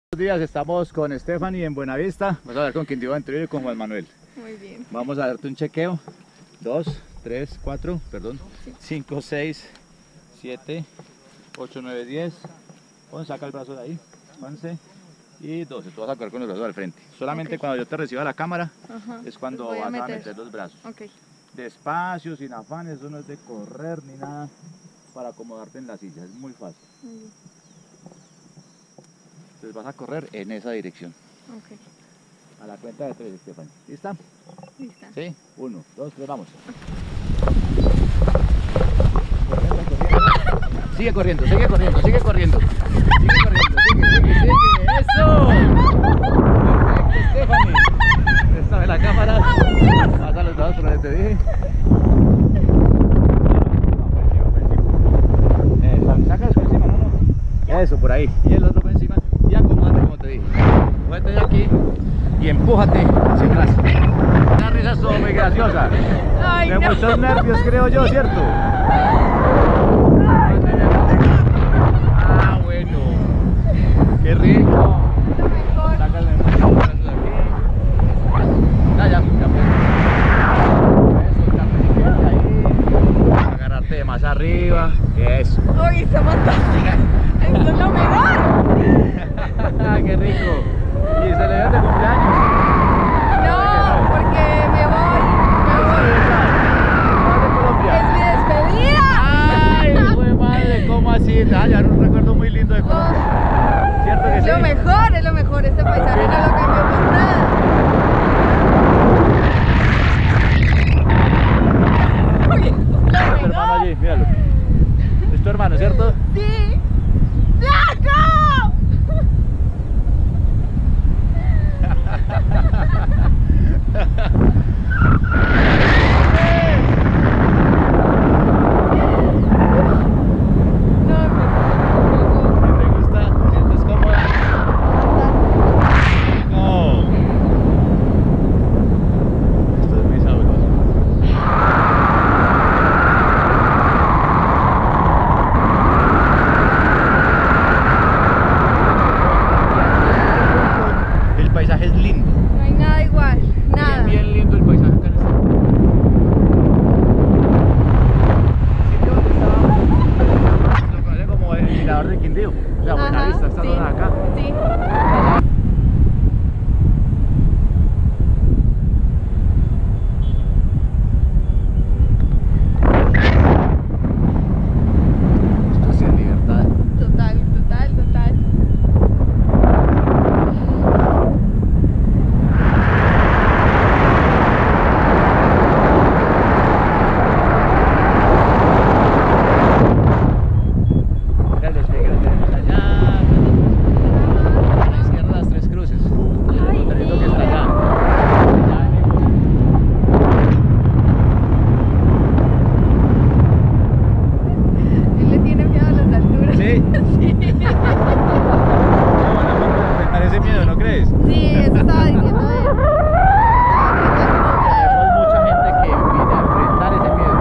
Buenos días, estamos con Stephanie en Buenavista. Vamos a ver con quién te iba a entrevistar y con Juan Manuel. Muy bien. Vamos a darte un chequeo. 2, 3, 4, perdón. 5, 6, 7, 8, 9, 10. Saca el brazo de ahí. 11 y 12. Tú vas a correr con los brazos al frente. Solamente cuando yo te reciba la cámara es cuando Voy vas a meter los brazos. Despacio, sin afán, eso no es de correr ni nada para acomodarte en la silla. Es muy fácil. Entonces vas a correr en esa dirección. A la cuenta de 3, Stephanie. ¿Lista? Lista. Sí. 1, 2, 3, vamos. Sigue corriendo, sigue corriendo, sigue corriendo. Sigue corriendo, sigue. ¡Eso! Perfecto, Stephanie. Esta es la cámara. Pasa los brazos por donde te dije. Saca eso encima, no. Eso, por ahí. Y el otro por encima. Y acomódate como te dije. Muévete de aquí y empújate hacia atrás. Una risa estuvo muy graciosa. Ay, de no. muchos nervios, creo yo, ¿cierto? Ah, bueno. Qué rico. Sácale los brazos de aquí. Ya pues. Eso, ya ahí. Agarrarte de más arriba. Eso. ¡Uy, está fantástica! ¡Esto es lo mejor! ¡Qué rico! ¿Y celebras de cumpleaños? No, porque me voy. ¿Vas de Colombia? ¡Es mi despedida! ¡Ay, fue madre! ¿Cómo así? Ya un recuerdo muy lindo de Colombia. ¿Cierto que Es sí? lo mejor, es lo mejor. Este paisaje no lo cambio por nada. Uy, Tu hermano allí, míralo. Es tu hermano, ¿cierto? ¡Sí! ¡Saco! ¿Te gusta? ¿Te sientes cómoda? No. Esto es muy sabroso. El paisaje es lindo. No hay nada igual, nada. Bien lindo el paisaje acá en este sitio donde estaba. Lo conocen como el Mirador de Quindío. O sea, Buenavista, esta sí, zona de acá. sí. Esto sí es libertad. Total. Mira el despegue, lo tenemos allá. A la izquierda las 3 cruces. El motorito que está allá. Allá venimos. Él le tiene miedo a las alturas. ¿Sí? Sí. Me parece miedo, ¿no crees? Sí, eso estaba diciendo él. Tenemos mucha gente que viene a enfrentar ese miedo.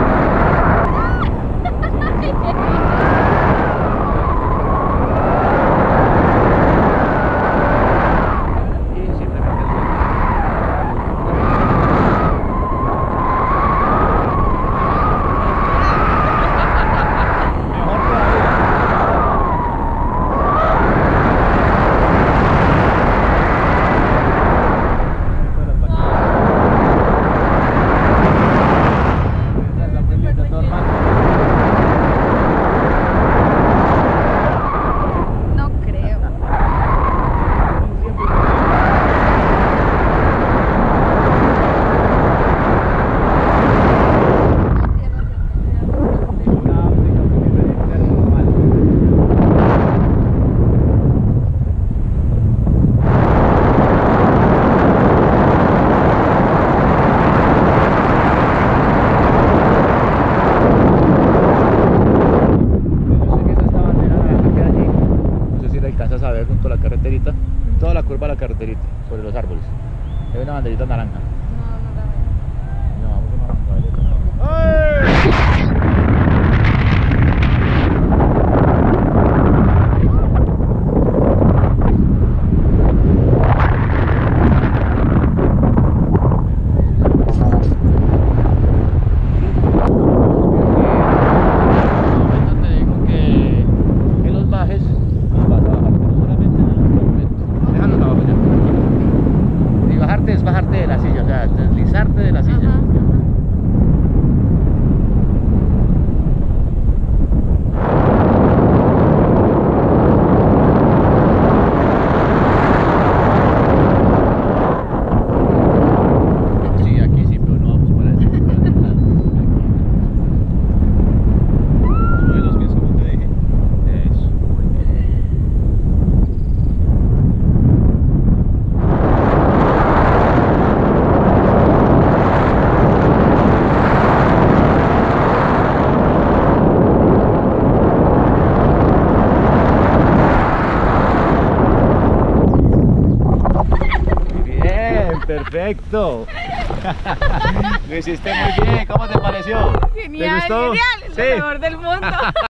Y simplemente mejor No creo. alcanzas a ver junto a la carreterita, toda la curva de la carreterita, sobre los árboles. Hay una banderita naranja. No la veo. No, vamos a una banderita. ¡Ay! Perfecto. Lo hiciste muy bien. ¿Cómo te pareció? Genial, ¿Te gustó? genial, es lo mejor del mundo.